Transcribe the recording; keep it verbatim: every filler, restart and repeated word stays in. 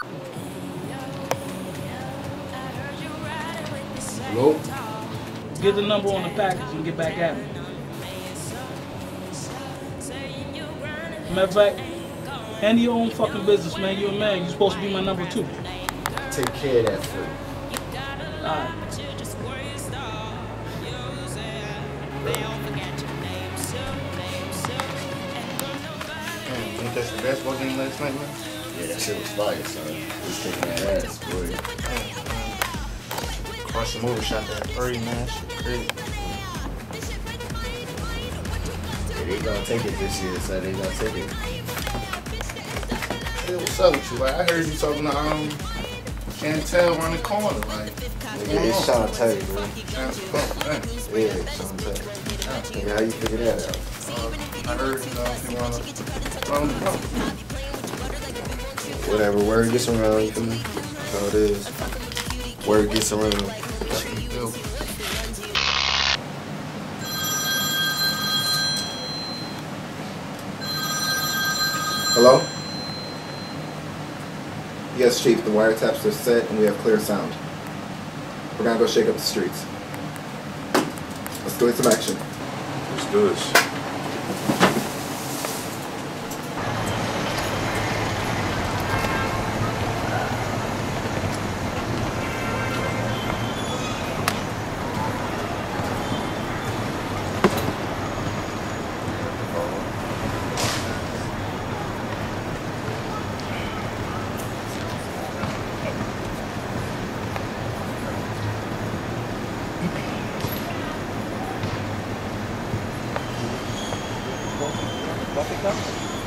Hello? Get the number on the package and get back at me. Matter of fact, handle your own fucking business, man. You're a man. You're supposed to be my number two. Take care of that for you. Alright. Man, think that's the basketball game last night, man? Yeah, that shit was fire, son. We was kicking that ass, boy. Crush him over, shot that three, man. Shit crazy. Yeah, they gonna take it this year, son. They gonna take it. Hey, what's up with you? Like, I heard you talking to um Chantel around the corner, like. Yeah, it's Shantae, bro. Chantel, man. Yeah, Shantae. Yeah, how you figure that out? Uh, I heard, you know, he wanna run the block. Whatever, word gets around, you feel me? That's how it is. Word gets around. That's what you do. Hello? Yes, Chief, the wiretaps are set and we have clear sound. We're gonna go shake up the streets. Let's go get some action. Let's do this. Coffee cup?